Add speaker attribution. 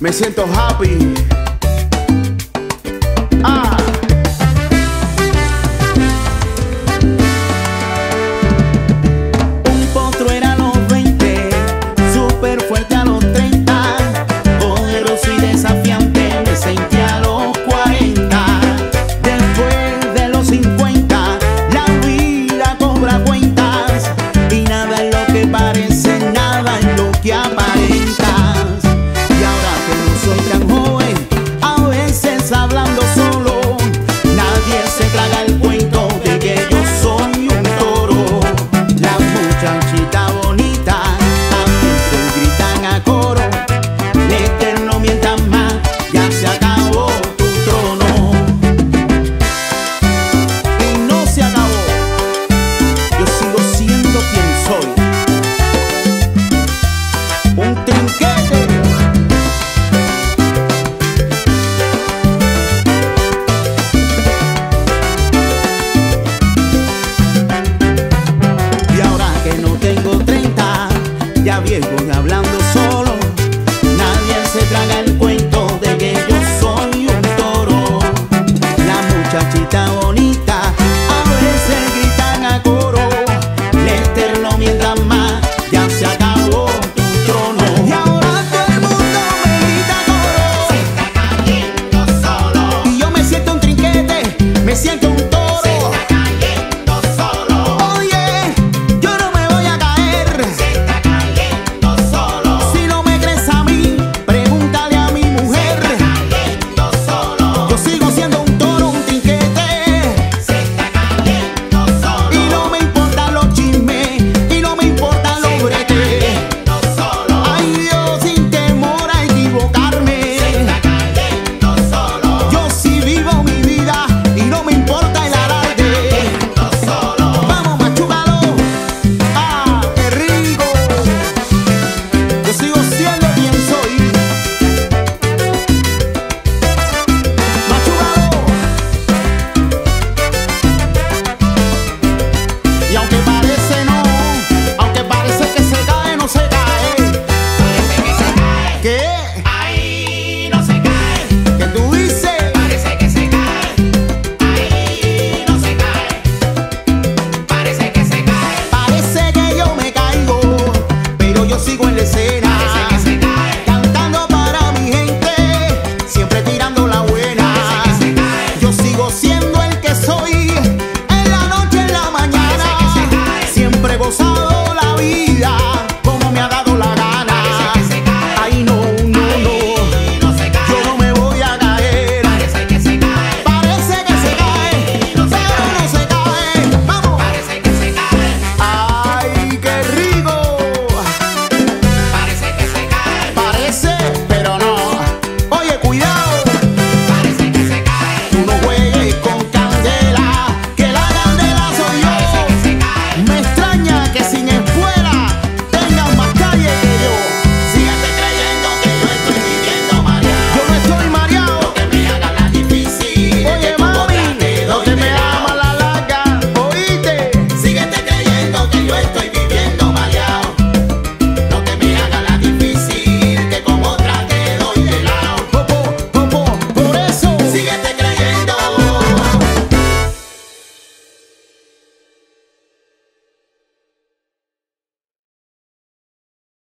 Speaker 1: Me siento happy. Ah.
Speaker 2: Un potro era a los 20, súper fuerte a los 30, poderoso y desafiante me sentía a los 40. Después de los 50, la vida cobra cuentas y nada es lo que parece, nada es lo que aparentas. Y ahora que no soy tan joven, a veces hablando solo, nadie se traga el cuento de que yo soy un toro. Las muchachitas bonitas a veces gritan a coro, el eterno mientras más, ya se acabó tu trono. Y no se acabó, yo sigo siendo quien soy, un trinquete. Y ahora que no tengo 30, ya viejo y hablando solo, nadie se traga el cuento de que yo soy un toro. La muchachita bonita a veces gritan a coro, el eterno mientras más, ya se acabó tu trono. Y ahora todo el mundo me grita coro, se está cayendo solo. Y yo me siento un trinquete, me siento